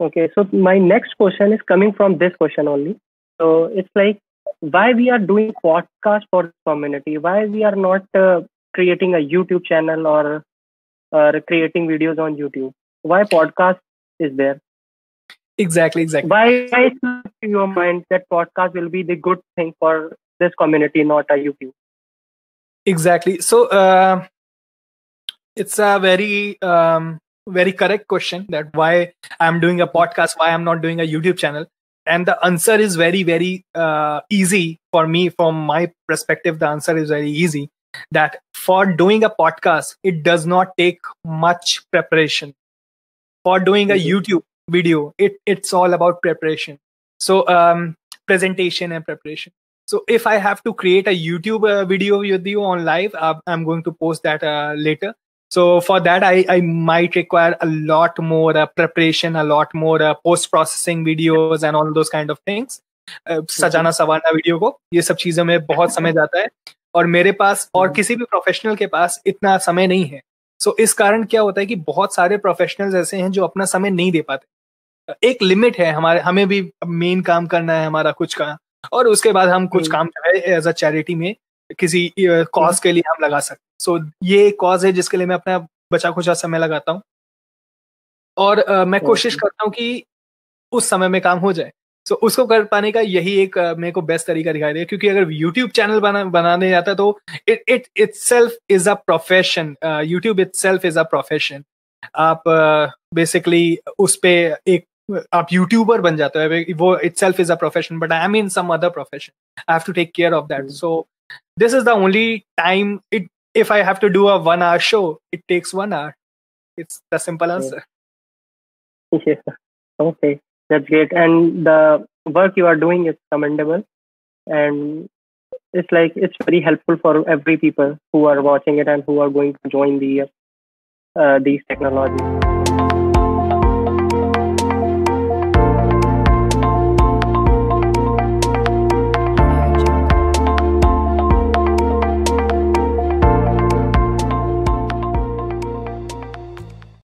Okay, so my next question is coming from this question only. So it's like, why we are doing podcast for the community? Why we are not creating a YouTube channel or creating videos on YouTube? Why podcast is there? Exactly. Why is it in your mind that podcast will be the good thing for this community, not a YouTube? Exactly. So it's a very correct question, that why I'm doing a podcast, why I'm not doing a YouTube channel. And the answer is very easy for me. From my perspective, the answer is very easy, that for doing a podcast, it does not take much preparation. For doing a YouTube video, it's all about preparation. So presentation and preparation. So if I have to create a YouTube video with you on live, I'm going to post that later. So for that, I might require a lot more preparation, a lot more post-processing videos and all those kind of things. सजाना संवारना video को, ये सब चीजों में बहुत समय जाता है, और मेरे पास और किसी भी प्रोफेशनल के पास इतना समय नहीं है. सो इस कारण क्या होता है कि बहुत सारे प्रोफेशनल्स ऐसे हैं जो अपना समय नहीं दे पाते. एक लिमिट है हमारे, हमें भी मेन काम करना है हमारा कुछ का, और उसके बाद हम कुछ काम जो है एज अ चैरिटी में किसी कॉज के लिए हम लगा सकते. सो ये कॉज है जिसके लिए मैं अपना बचा खुचा समय लगाता हूँ, और मैं कोशिश करता हूँ कि उस समय में काम हो जाए. सो उसको कर पाने का यही एक मेरे को बेस्ट तरीका दिखाई दे, क्योंकि अगर यूट्यूब चैनल बनाने जाता है तो it itself is a profession. YouTube itself is a profession. आप बेसिकली उस पे आप यूट्यूबर बन जाते हो, वो itself is a profession, but I am in some other profession. I have to take care of that. So this is the only time if I have to do a 1 hour show, it takes 1 hour. It's the simple answer. Yeah. Okay, that's great. And the work you are doing is commendable, and it's very helpful for every people who are watching it and who are going to join these technologies.